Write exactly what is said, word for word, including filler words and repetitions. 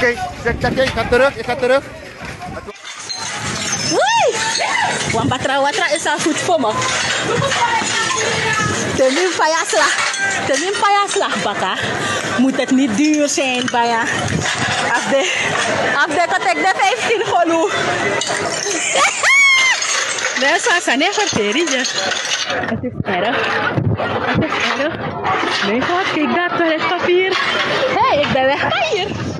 Oké, check, check, ik ga terug, ik ga terug. Oei! Want batra watra is al goed voor me. Temin payaslag. Temin payaslag baka. Moet het niet duur zijn bij je. Af de, af de kan ik de vijftien gewoon. Nee, zo is het niet verteren. Het is erg. Het is erg. Nee, god, kijk dat toiletpapier. Hé, hey, ik ben weg hier.